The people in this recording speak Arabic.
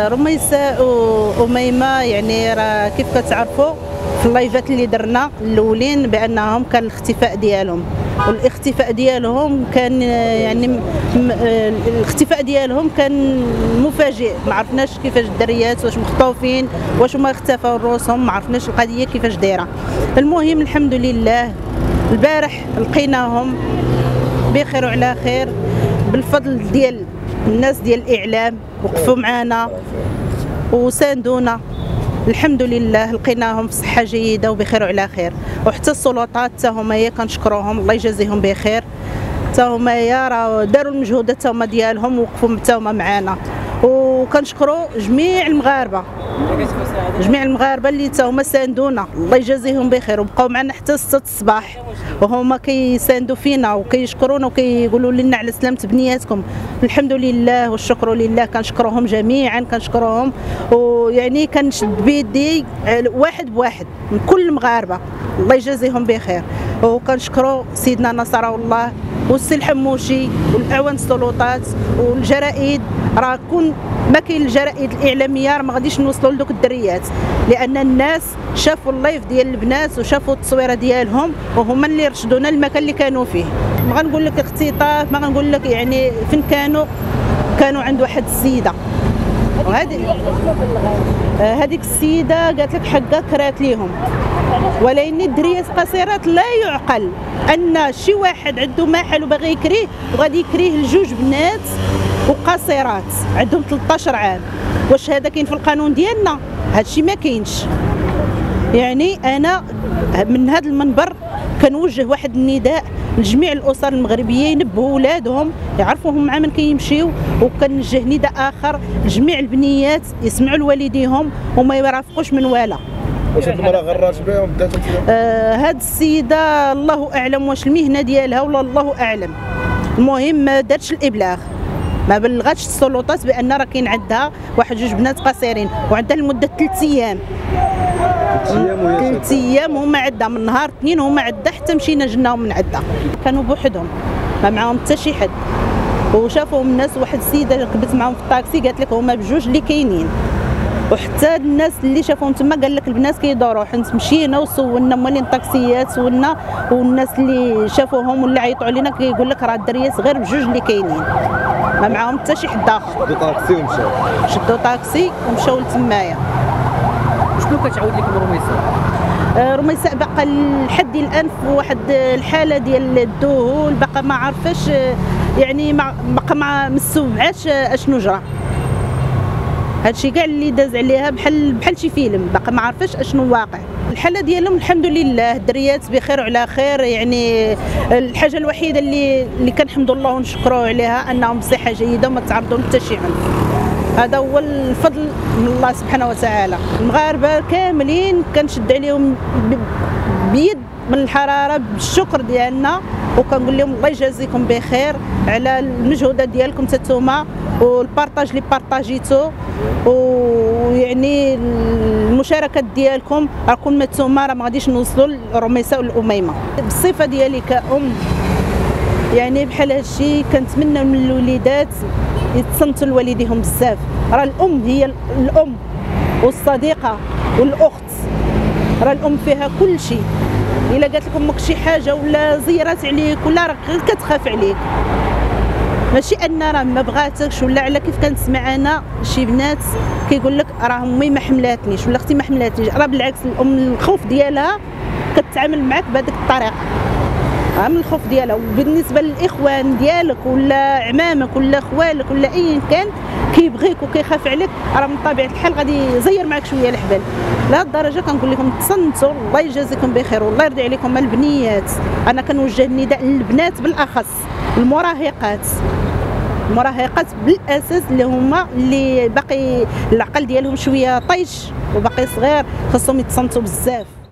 رميساء وأميمة يعني راه كيف كتعرفوا في اللايفات اللي درنا الاولين بانهم كان الاختفاء ديالهم، والاختفاء ديالهم كان يعني الاختفاء ديالهم كان مفاجئ، ما عرفناش كيفاش الدريات واش مخطوفين واش هما اختفوا روسهم، ما عرفناش القضيه كيفاش دايره. المهم الحمد لله البارح لقيناهم بخير وعلى خير بالفضل ديال الناس ديال الاعلام، وقفوا معنا وساندونا الحمد لله، لقيناهم في صحه جيده وبخير وعلى خير. وحتى السلطات حتى هما كنشكروهم الله يجازيهم بخير، حتى هما راه داروا المجهودات حتى هما ديالهم ووقفوا حتى هما معنا. وكنشكروا جميع المغاربه اللي حتى هما ساندونا الله يجازيهم بخير، وبقاو معنا حتى 6 الصباح وهما كيساندوا فينا وكيشكرونا وكيقولوا لنا على سلامه بنياتكم. الحمد لله والشكر لله، كنشكرهم جميعا كنشكرهم، ويعني كنشد بيدي واحد بواحد من كل المغاربه الله يجازيهم بخير. وكنشكروا سيدنا نصر الله والسي الحموشي والاعوان السلطات والجرائد، راه كون ما كاين الجرائد الاعلاميه راه ما غاديش نوصلوا لدوك الدريات، لان الناس شافوا اللايف ديال البنات وشافوا التصويره ديالهم وهما اللي رشدونا المكان اللي كانوا فيه. ما غنقول لك اختطاف، ما غنقول لك يعني فين كانوا عند واحد السيده، هذيك السيده قالت لك حقا كرات ليهم، ولكن الدريات قصيرات لا يعقل ان شي واحد عنده محل وباغي يكريه وغادي يكريه لجوج بنات وقصيرات عندهم 13 عام. واش هذا كاين في القانون ديالنا؟ هادشي ما كاينش. يعني انا من هذا المنبر كنوجه واحد النداء لجميع الاسر المغربيه ينبهوا ولادهم يعرفوهم مع من كيمشيو، وكنوجه نداء اخر لجميع البنيات يسمعوا لوالديهم وما يرافقوش من والا. واش هاد المراه غرات بهم بدات؟ هاد السيده الله اعلم واش المهنه ديالها ولا الله اعلم، المهم ما دارتش الابلاغ، ما بلغاتش السلطات بان راه كاين عندها واحد جوج بنات قصيرين وعندها لمده 3 ايام. 3 ايام هما عندها، من نهار 2 هما عندها حتى مشينا جناهم من عندها، كانوا بوحدهم ما معاهم حتى شي حد. وشافوهم الناس، واحد السيده ركبت معاهم في الطاكسي قالت لك هما بجوج اللي كاينين، وحتى الناس اللي شافوهم تما قال لك البنات كيدوروا. حنا مشينا وسولنا مالين الطاكسيات سولنا، والناس اللي شافوهم ولا عيطوا علينا كيقول لك راه الدريات غير بجوج اللي كاينين ما معاهم حتى شي حد اخر. شدوا طاكسي ومشاو لتمايا. شنو كتعاود لكم رميساء؟ رميساء باقا لحد الان في واحد الحاله ديال الذهول، باقا ما عرفاش يعني باقا ما مستوعباش اشنو جرى. هادشي كاع اللي داز عليها بحال شي فيلم، باقا ما عرفاش اشنو واقع. الحاله ديالهم الحمد لله الدريات بخير وعلى خير. يعني الحاجه الوحيده اللي كنحمد الله ونشكروه عليها انهم بصحه جيده وما تعرضوا لحتى شي عنف. هذا هو الفضل من الله سبحانه وتعالى. المغاربه كاملين كنشد عليهم بيد من الحراره بالشكر ديالنا، وكنقول لهم الله يجازيكم بخير على المجهودات ديالكم تتوما والبارطاج اللي بارطاجيتو، ويعني المشاركات ديالكم راكم نتوما راه ما غاديش نوصلوا لرميساء والأميمة. بالصفه ديالي كأم يعني بحال هادشي كنتمنى من الوليدات يتصنتوا لوالديهم بزاف. راه الام هي الام والصديقه والاخت، راه الام فيها كل شيء. الا قالت لك امك شي حاجه ولا زيرات عليك ولا راه كتخاف عليك، ماشي ان راه ما بغاتكش ولا على كيف كنسمع انا شي بنات كيقول لك راه امي ما حملاتنيش ولا اختي ما حملاتنيش. راه بالعكس الام الخوف ديالها كتعامل معاك بهذيك الطريقه، من الخوف ديالها. وبالنسبه للاخوان ديالك ولا عمامك ولا خوالك ولا ايا كان كيبغيك وكيخاف عليك، راه من طبيعه الحال غادي يزير معك شويه الحبال. لهاد الدرجه كنقول لكم تصنتوا الله يجازيكم بخير والله يرضي عليكم البنيات. انا كنوجه النداء للبنات بالاخص، المراهقات بالاساس اللي هما اللي باقي العقل ديالهم شويه طيش وباقي صغير، خاصهم يتصنتوا بزاف.